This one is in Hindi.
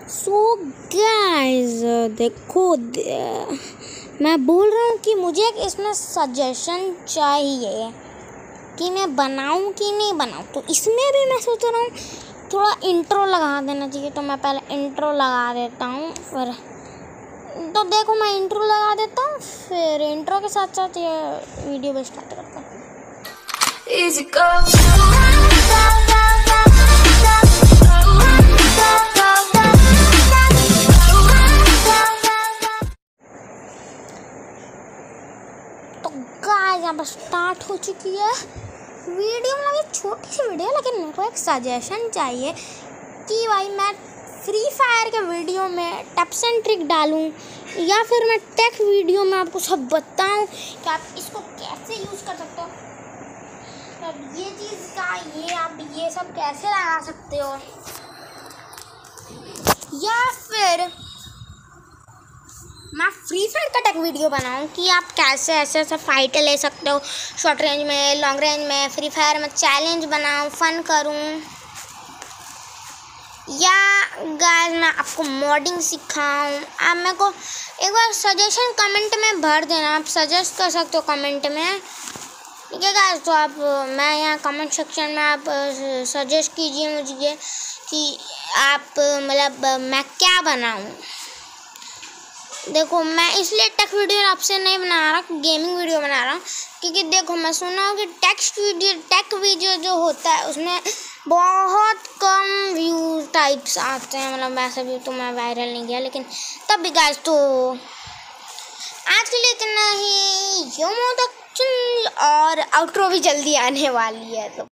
सो गाइस देखो मैं बोल रहा हूँ कि मुझे एक इसमें सजेशन चाहिए कि मैं बनाऊँ कि नहीं बनाऊँ। तो इसमें भी मैं सोच रहा हूँ थोड़ा इंट्रो लगा देना चाहिए। तो मैं पहले इंट्रो लगा देता हूँ, फिर तो देखो मैं इंट्रो लगा देता हूँ, फिर इंट्रो के साथ साथ ये वीडियो भी स्टार्ट करता हूँ। तो गाइस यहाँ पर स्टार्ट हो चुकी है वीडियो। मतलब ये छोटी सी वीडियो, लेकिन मेरे को एक सजेशन चाहिए कि भाई मैं फ्री फायर के वीडियो में टिप्स एंड ट्रिक डालूं या फिर मैं टेक वीडियो में आपको सब बताऊं कि आप इसको कैसे यूज़ कर सकते हो। तो ये चीज़ का ये आप ये सब कैसे लगा सकते हो, या फिर मैं फ्री फायर का टेक वीडियो बनाऊं कि आप कैसे ऐसे ऐसे फाइट ले सकते हो शॉर्ट रेंज में, लॉन्ग रेंज में, फ्री फायर में चैलेंज बनाऊं, फन करूं, या गाइस मैं आपको मॉडिंग सिखाऊं। आप मेरे को एक बार सजेशन कमेंट में भर देना, आप सजेस्ट कर सकते हो कमेंट में, ठीक है गाइस। तो आप मैं यहाँ कमेंट सेक्शन में आप सजेस्ट कीजिए मुझे कि आप मतलब मैं क्या बनाऊं। देखो मैं इसलिए टेक वीडियो आपसे नहीं बना रहा, गेमिंग वीडियो बना रहा हूँ, क्योंकि देखो मैं सुना हूँ कि टेक वीडियो जो होता है उसमें बहुत कम व्यूज टाइप्स आते हैं। मतलब वैसे भी तो मैं वायरल नहीं गया, लेकिन तब भी गाइस तो आज के लिए इतना ही। यो मोदक और आउट्रो भी जल्दी आने वाली है। तो